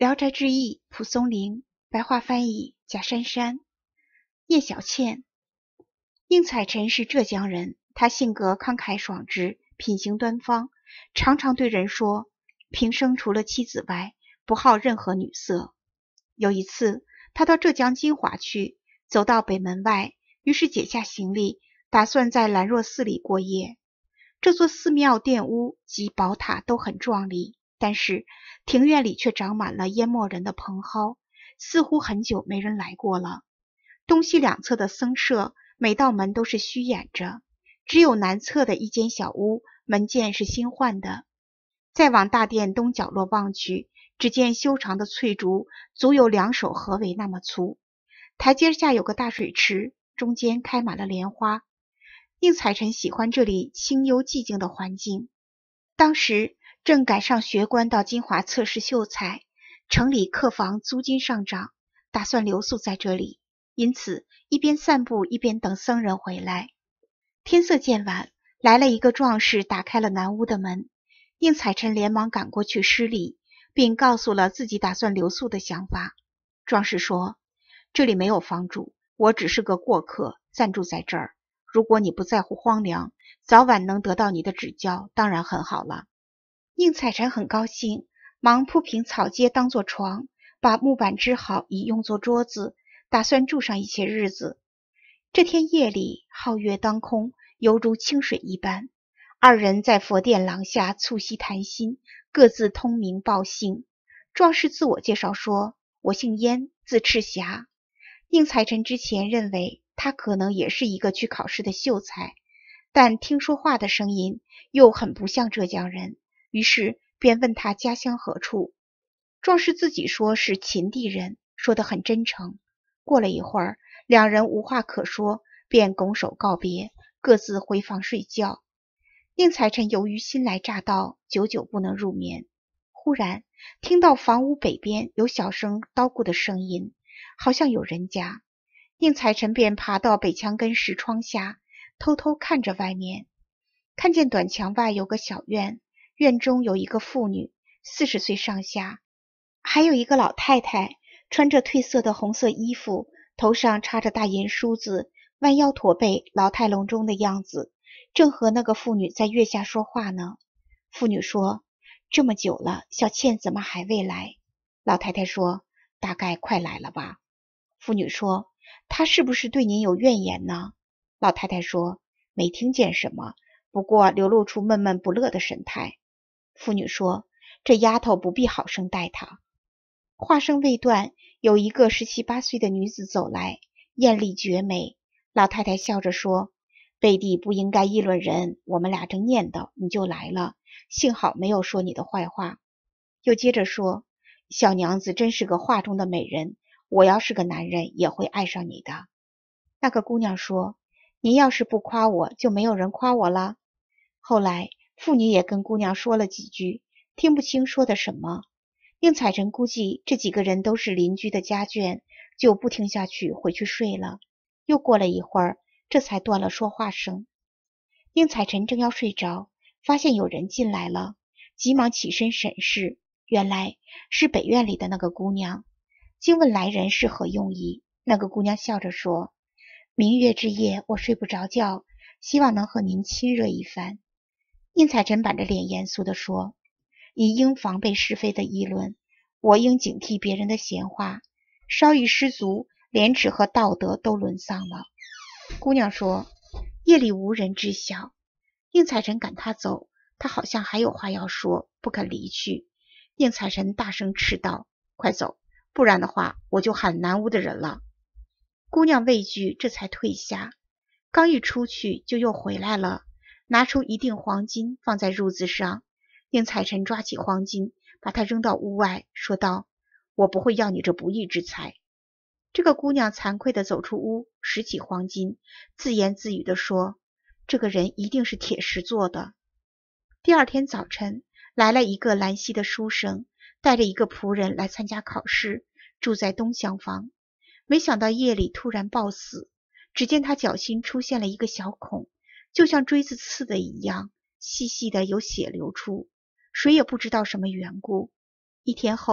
聊斋志异》蒲松龄，白话翻译贾珊珊。叶小倩。应采臣是浙江人，他性格慷慨爽直，品行端方，常常对人说，平生除了妻子外，不好任何女色。有一次，他到浙江金华去，走到北门外，于是解下行李，打算在兰若寺里过夜。这座寺庙殿屋及宝塔都很壮丽，但是庭院里却长满了淹没人的蓬蒿，似乎很久没人来过了。东西两侧的僧舍每道门都是虚掩着，只有南侧的一间小屋，门键是新换的。再往大殿东角落望去，只见修长的翠竹足有2手合围那么粗，台阶下有个大水池，中间开满了莲花。应采臣喜欢这里清幽寂静的环境。当时正赶上学官到金华测试秀才，城里客房租金上涨，打算留宿在这里，因此一边散步一边等僧人回来。天色渐晚，来了一个壮士，打开了南屋的门。应采臣连忙赶过去施礼，并告诉了自己打算留宿的想法。壮士说，这里没有房主，我只是个过客，暂住在这儿。如果你不在乎荒凉，早晚能得到你的指教，当然很好了。应采臣很高兴，忙铺平草阶当作床，把木板支好以用作桌子，打算住上一些日子。这天夜里，皓月当空，犹如清水一般。二人在佛殿廊下促膝谈心，各自通名报姓。壮士自我介绍说，我姓燕，字赤霞。应采臣之前认为他可能也是一个去考试的秀才，但听说话的声音又很不像浙江人，于是便问他家乡何处。壮士自己说是秦地人，说得很真诚。过了一会儿，两人无话可说，便拱手告别，各自回房睡觉。应采臣由于新来乍到，久久不能入眠。忽然听到房屋北边有小声叨咕的声音，好像有人家。应采臣便爬到北墙根石窗下，偷偷看着外面。看见短墙外有个小院，院中有一个妇女，40岁上下，还有一个老太太，穿着褪色的红色衣服，头上插着大银梳子，弯腰驼背，老态龙钟的样子，正和那个妇女在月下说话呢。妇女说，这么久了，小倩怎么还未来？老太太说，大概快来了吧。妇女说，她是不是对您有怨言呢？老太太说，没听见什么，不过流露出闷闷不乐的神态。妇女说，这丫头不必好生待她。话声未断，有一个17、18岁的女子走来，艳丽绝美。老太太笑着说，贝蒂不应该议论人，我们俩正念叨，你就来了，幸好没有说你的坏话。又接着说，小娘子真是个画中的美人，我要是个男人也会爱上你的。那个姑娘说，您要是不夸我，就没有人夸我了。后来妇女也跟姑娘说了几句，听不清说的什么。应采臣估计这几个人都是邻居的家眷，就不听下去，回去睡了。又过了一会儿，这才断了说话声。应采臣正要睡着，发现有人进来了，急忙起身审视，原来是北院里的那个姑娘。惊问来人是何用意，那个姑娘笑着说，明月之夜我睡不着觉，希望能和您亲热一番。应采臣板着脸严肃地说，你应防备是非的议论，我应警惕别人的闲话，稍一失足，廉耻和道德都沦丧了。姑娘说，夜里无人知晓。应采臣赶她走，她好像还有话要说，不肯离去。应采臣大声斥道，快走，不然的话我就喊南屋的人了。姑娘畏惧，这才退下。刚一出去就又回来了，拿出一锭黄金放在褥子上。应采臣抓起黄金，把它扔到屋外，说道，我不会要你这不义之财。这个姑娘惭愧地走出屋，拾起黄金，自言自语地说，这个人一定是铁石做的。第二天早晨，来了一个兰溪的书生，带着一个仆人来参加考试，住在东厢房。没想到夜里突然暴死，只见他脚心出现了一个小孔，就像锥子刺的一样，细细的有血流出，谁也不知道什么缘故。1天后，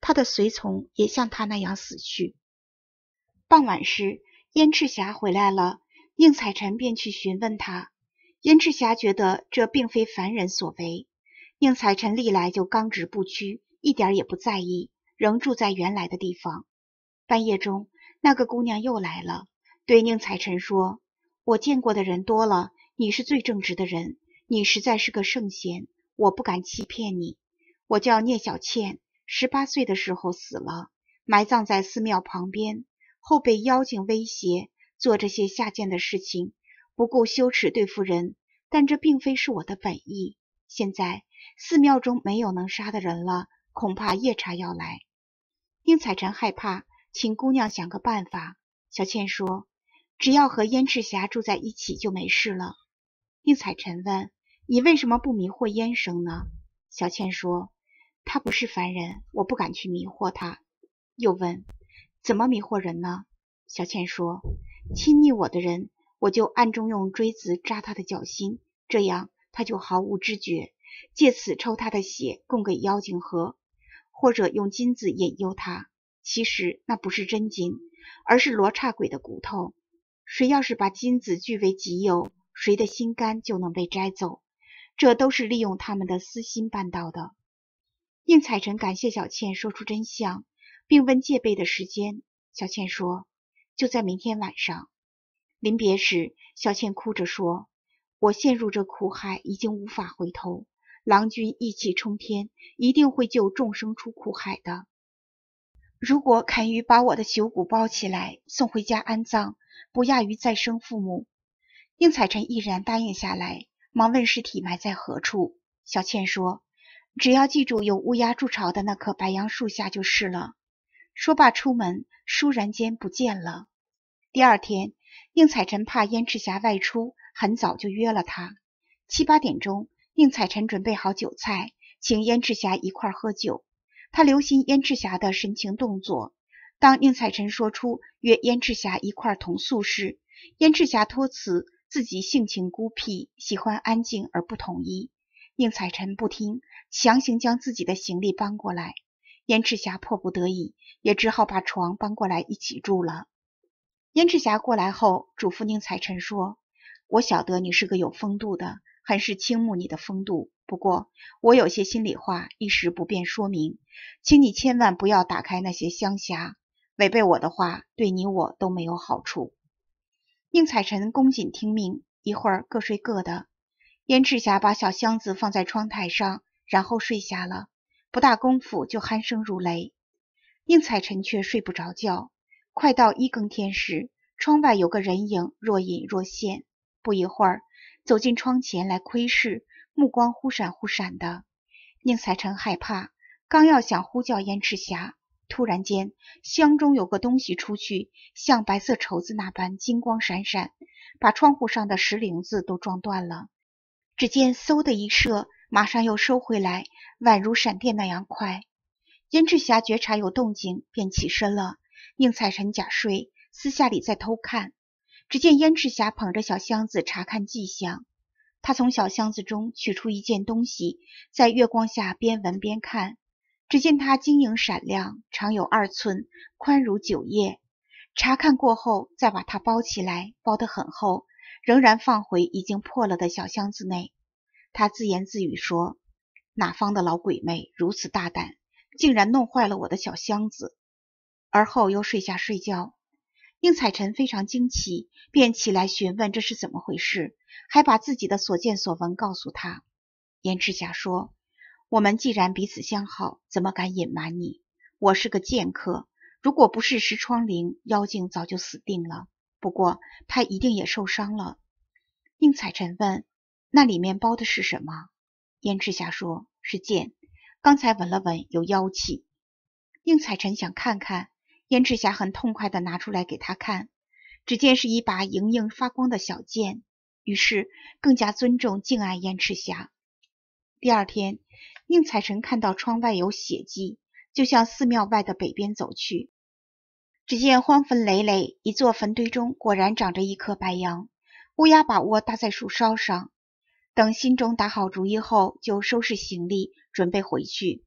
他的随从也像他那样死去。傍晚时，燕赤霞回来了，宁采臣便去询问他。燕赤霞觉得这并非凡人所为，宁采臣历来就刚直不屈，一点也不在意，仍住在原来的地方。半夜中，那个姑娘又来了，对宁采臣说：“我见过的人多了，你是最正直的人，你实在是个圣贤，我不敢欺骗你。我叫聂小倩，18岁的时候死了，埋葬在寺庙旁边，后被妖精威胁，做这些下贱的事情，不顾羞耻对付人，但这并非是我的本意。现在寺庙中没有能杀的人了，恐怕夜叉要来。”宁采臣害怕，请姑娘想个办法。小倩说：“只要和燕赤霞住在一起就没事了。”宁采臣问：“你为什么不迷惑燕生呢？”小倩说：“他不是凡人，我不敢去迷惑他。”又问：“怎么迷惑人呢？”小倩说：“亲昵我的人，我就暗中用锥子扎他的脚心，这样他就毫无知觉，借此抽他的血供给妖精喝，或者用金子引诱他。其实那不是真金，而是罗刹鬼的骨头。谁要是把金子据为己有，谁的心肝就能被摘走，这都是利用他们的私心办到的。”宁采臣感谢小倩说出真相，并问戒备的时间。小倩说：“就在明天晚上。”临别时，小倩哭着说：“我陷入这苦海已经无法回头，郎君义气冲天，一定会救众生出苦海的。如果肯于把我的朽骨包起来，送回家安葬，不亚于再生父母。”宁采臣毅然答应下来，忙问尸体埋在何处。小倩说：“只要记住有乌鸦筑巢的那棵白杨树下就是了。”说罢出门，倏然间不见了。第二天，宁采臣怕燕赤霞外出，很早就约了他。7、8点钟，宁采臣准备好酒菜，请燕赤霞一块喝酒。他留心燕赤霞的神情动作。当宁采臣说出约燕赤霞一块同宿时，燕赤霞托辞自己性情孤僻，喜欢安静而不同意。宁采臣不听，强行将自己的行李搬过来。燕赤霞迫不得已，也只好把床搬过来一起住了。燕赤霞过来后，嘱咐宁采臣说：“我晓得你是个有风度的，很是倾慕你的风度。不过我有些心里话，一时不便说明，请你千万不要打开那些香匣，违背我的话，对你我都没有好处。”宁采臣恭谨听命，一会儿各睡各的。燕赤霞把小箱子放在窗台上，然后睡下了。不大功夫就鼾声如雷。宁采臣却睡不着觉。快到1更天时，窗外有个人影若隐若现，不一会儿走进窗前来窥视，目光忽闪忽闪的。宁采臣害怕，刚要想呼叫燕赤霞，突然间箱中有个东西出去，像白色绸子那般金光闪闪，把窗户上的石棂子都撞断了。只见嗖的一射，马上又收回来，宛如闪电那样快。燕赤霞觉察有动静，便起身了。宁采臣假睡，私下里在偷看。只见燕赤霞捧着小箱子查看迹象。他从小箱子中取出一件东西，在月光下边闻边看。只见它晶莹闪亮，长有2寸，宽如9叶。查看过后，再把它包起来，包得很厚，仍然放回已经破了的小箱子内。他自言自语说：“哪方的老鬼魅如此大胆，竟然弄坏了我的小箱子。”而后又睡下睡觉。宁采臣非常惊奇，便起来询问这是怎么回事，还把自己的所见所闻告诉他。燕赤霞说：“我们既然彼此相好，怎么敢隐瞒你？我是个剑客，如果不是石窗灵，妖精早就死定了。不过他一定也受伤了。”宁采臣问：“那里面包的是什么？”燕赤霞说：“是剑，刚才闻了闻，有妖气。”宁采臣想看看，燕赤霞很痛快地拿出来给他看，只见是一把莹莹发光的小剑，于是更加尊重敬爱燕赤霞。第二天，宁采臣看到窗外有血迹，就向寺庙外的北边走去。只见荒坟累累，一座坟堆中果然长着一棵白杨，乌鸦把窝搭在树梢上。等心中打好主意后，就收拾行李准备回去。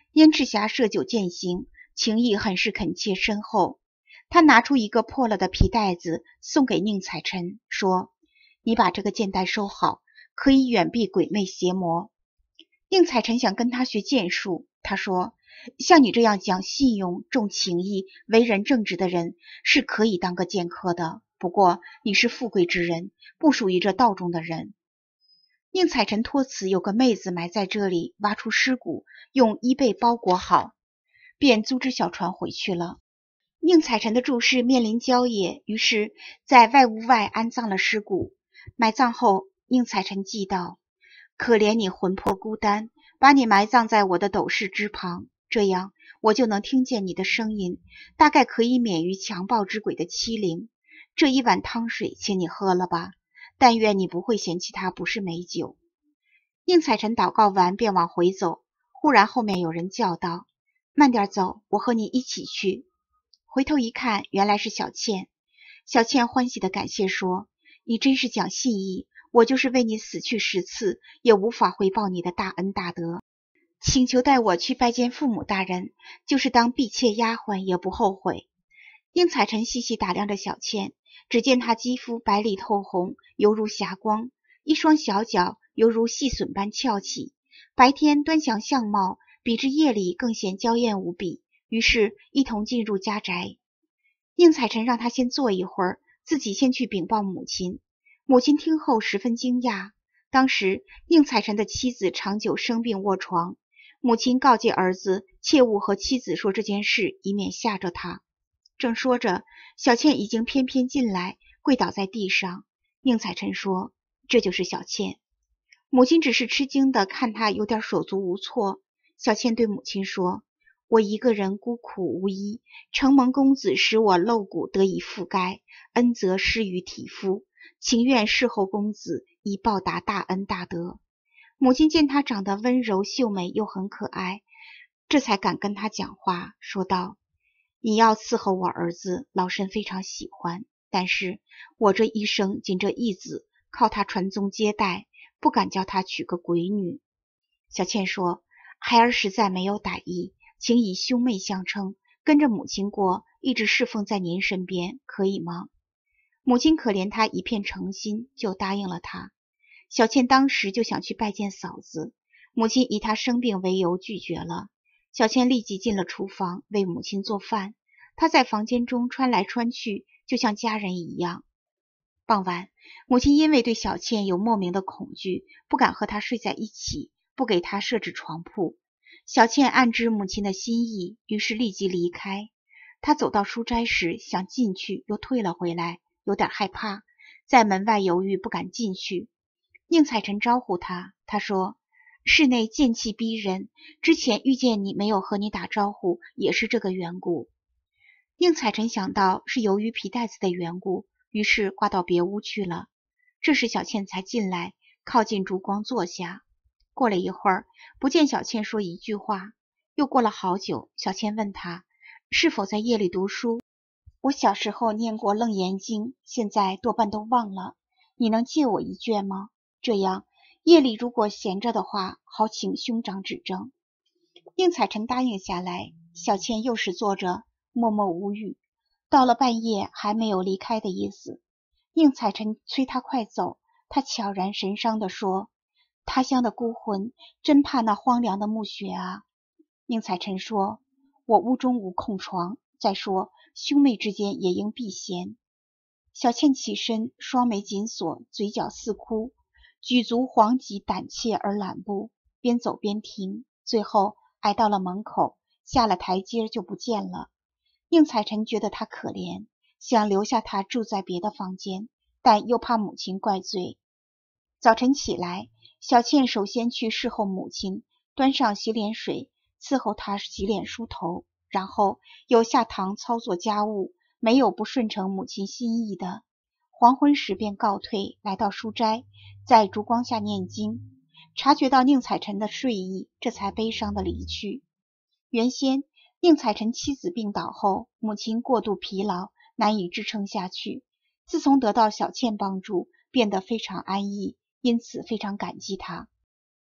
燕赤霞设酒饯行，情谊很是恳切深厚。他拿出一个破了的皮袋子送给宁采臣，说：“你把这个剑袋收好，可以远避鬼魅邪魔。”宁采臣想跟他学剑术，他说：“像你这样讲信用、重情义、为人正直的人是可以当个剑客的，不过你是富贵之人，不属于这道中的人。”宁采臣托辞有个妹子埋在这里，挖出尸骨，用衣被包裹好，便租只小船回去了。宁采臣的住室面临郊野，于是在外屋外安葬了尸骨。埋葬后，宁采臣记道：“可怜你魂魄孤单，把你埋葬在我的斗室之旁，这样我就能听见你的声音，大概可以免于强暴之鬼的欺凌。这一碗汤水，请你喝了吧，但愿你不会嫌弃它不是美酒。”宁采臣祷告完便往回走，忽然后面有人叫道：“慢点走，我和你一起去。”回头一看，原来是小倩。小倩欢喜地感谢说：“你真是讲信义，我就是为你死去10次，也无法回报你的大恩大德。请求带我去拜见父母大人，就是当婢妾丫鬟也不后悔。”宁采臣细细打量着小倩，只见她肌肤白里透红，犹如霞光，一双小脚犹如细笋般翘起，白天端详相貌，比之夜里更显娇艳无比。于是一同进入家宅。宁采臣让他先坐一会儿，自己先去禀报母亲。母亲听后十分惊讶。当时宁采臣的妻子长久生病卧床，母亲告诫儿子切勿和妻子说这件事，以免吓着他。正说着，小倩已经翩翩进来，跪倒在地上。宁采臣说：“这就是小倩。”母亲只是吃惊地看他有点手足无措。小倩对母亲说：“我一个人孤苦无依，承蒙公子使我肋骨得以覆盖，恩泽施于体肤，情愿侍候公子，以报答大恩大德。”母亲见他长得温柔秀美又很可爱，这才敢跟他讲话，说道：“你要伺候我儿子，老身非常喜欢，但是我这一生仅这一子，靠他传宗接代，不敢叫他娶个鬼女。”小倩说：“孩儿实在没有歹意，请以兄妹相称，跟着母亲过，一直侍奉在您身边，可以吗？”母亲可怜他一片诚心，就答应了他。小倩当时就想去拜见嫂子，母亲以她生病为由拒绝了。小倩立即进了厨房为母亲做饭，她在房间中穿来穿去，就像家人一样。傍晚，母亲因为对小倩有莫名的恐惧，不敢和她睡在一起，不给她设置床铺。小倩暗知母亲的心意，于是立即离开。她走到书斋时，想进去，又退了回来，有点害怕，在门外犹豫，不敢进去。宁采臣招呼她，他说：“室内剑气逼人，之前遇见你没有和你打招呼，也是这个缘故。”宁采臣想到是由于皮袋子的缘故，于是挂到别屋去了。这时小倩才进来，靠近烛光坐下。过了一会儿，不见小倩说一句话。又过了好久，小倩问她是否在夜里读书。我小时候念过《楞严经》，现在多半都忘了，你能借我一卷吗？这样夜里如果闲着的话，好请兄长指正。宁采臣答应下来。小倩又是坐着，默默无语。到了半夜还没有离开的意思。宁采臣催他快走，他悄然神伤地说：“他乡的孤魂，真怕那荒凉的墓穴啊。”宁采臣说：“我屋中无空床，再说兄妹之间也应避嫌。”小倩起身，双眉紧锁，嘴角似哭，举足惶急胆怯而懒步，边走边停，最后挨到了门口，下了台阶就不见了。宁采臣觉得他可怜，想留下他住在别的房间，但又怕母亲怪罪。早晨起来，小倩首先去侍候母亲，端上洗脸水，伺候她洗脸梳头，然后又下堂操作家务，没有不顺承母亲心意的。黄昏时便告退，来到书斋，在烛光下念经，察觉到宁采臣的睡意，这才悲伤的离去。原先宁采臣妻子病倒后，母亲过度疲劳，难以支撑下去，自从得到小倩帮助，变得非常安逸，因此非常感激她。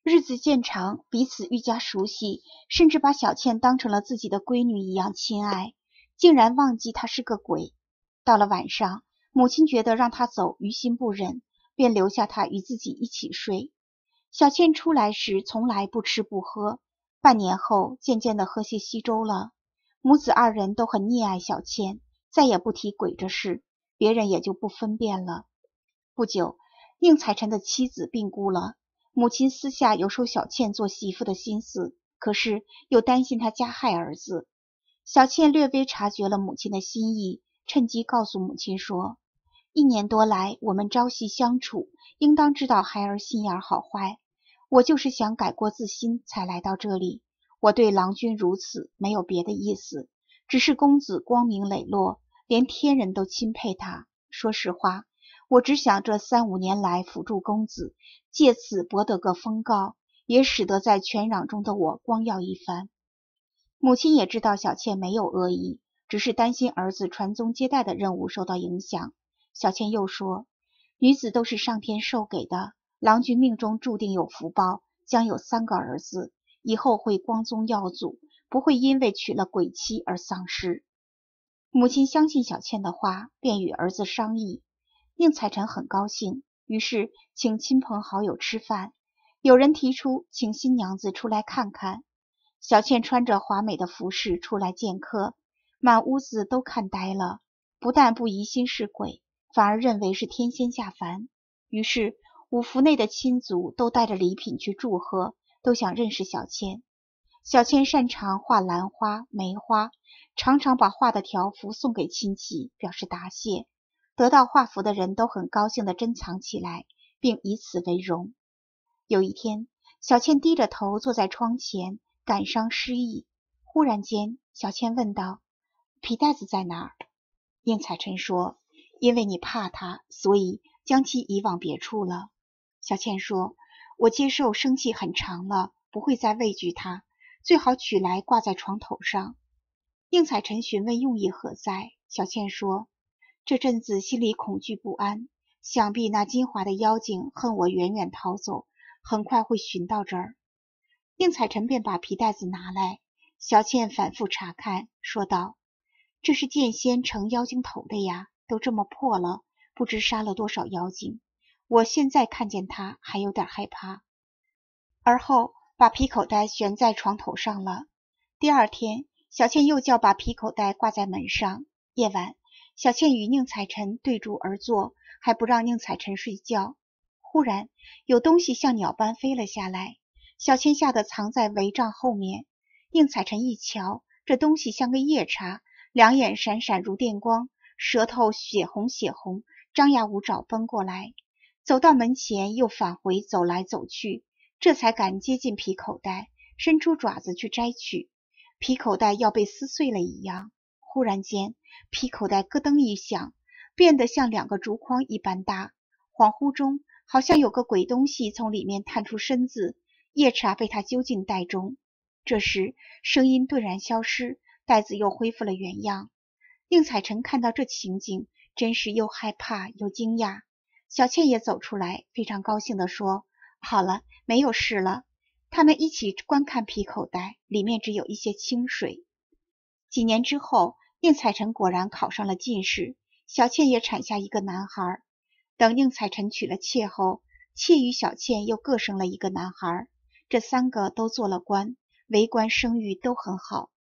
日子渐长，彼此愈加熟悉，甚至把小倩当成了自己的闺女一样亲爱，竟然忘记她是个鬼。到了晚上，母亲觉得让她走于心不忍，便留下她与自己一起睡。小倩出来时从来不吃不喝，半年后渐渐地喝些稀粥了。母子二人都很溺爱小倩，再也不提鬼这事，别人也就不分辨了。不久，宁采臣的妻子病故了，母亲私下有收小倩做媳妇的心思，可是又担心她加害儿子。小倩略微察觉了母亲的心意，趁机告诉母亲说：1年多来，我们朝夕相处，应当知道孩儿心眼好坏。我就是想改过自新才来到这里。我对郎君如此，没有别的意思，只是公子光明磊落，连天人都钦佩他。说实话，我只想这3、5年来辅助公子，借此博得个封诰，也使得在权壤中的我光耀一番。母亲也知道小倩没有恶意，只是担心儿子传宗接代的任务受到影响。小倩又说，女子都是上天授给的，郎君命中注定有福报，将有3个儿子，以后会光宗耀祖，不会因为娶了鬼妻而丧失。母亲相信小倩的话，便与儿子商议。宁采臣很高兴，于是请亲朋好友吃饭，有人提出请新娘子出来看看。小倩穿着华美的服饰出来见客，满屋子都看呆了，不但不疑心是鬼，反而认为是天仙下凡。于是五福内的亲族都带着礼品去祝贺，都想认识小倩。小倩擅长画兰花、梅花，常常把画的条幅送给亲戚，表示答谢。得到画幅的人都很高兴地珍藏起来，并以此为荣。有一天，小倩低着头坐在窗前，感伤失意。忽然间，小倩问道：“皮带子在哪儿？”宁采臣说：“因为你怕它，所以将其移往别处了。”小倩说：“我接受生气很长了，不会再畏惧它，最好取来挂在床头上。”宁采臣询问用意何在，小倩说：“这阵子心里恐惧不安，想必那金华的妖精恨我远远逃走，很快会寻到这儿。”宁采臣便把皮带子拿来，小倩反复查看，说道：“这是剑仙成妖精头的呀，都这么破了，不知杀了多少妖精。我现在看见它还有点害怕。”而后把皮口袋悬在床头上了。第二天，小倩又叫把皮口袋挂在门上。夜晚，小倩与宁采臣对住而坐，还不让宁采臣睡觉。忽然有东西像鸟般飞了下来，小倩吓得藏在帷帐后面。宁采臣一瞧，这东西像个夜叉，两眼闪闪如电光，舌头血红血红，张牙舞爪奔过来。走到门前又返回，走来走去，这才敢接近皮口袋，伸出爪子去摘取。皮口袋要被撕碎了一样。忽然间，皮口袋咯噔一响，变得像2个竹筐一般大。恍惚中，好像有个鬼东西从里面探出身子，夜叉被他揪进袋中。这时声音顿然消失，袋子又恢复了原样。宁采臣看到这情景，真是又害怕又惊讶。小倩也走出来，非常高兴地说：“好了，没有事了。”他们一起观看皮口袋，里面只有一些清水。几年之后，宁采臣果然考上了进士，小倩也产下一个男孩。等宁采臣娶了妾后，妾与小倩又各生了一个男孩，这3个都做了官，为官声誉都很好。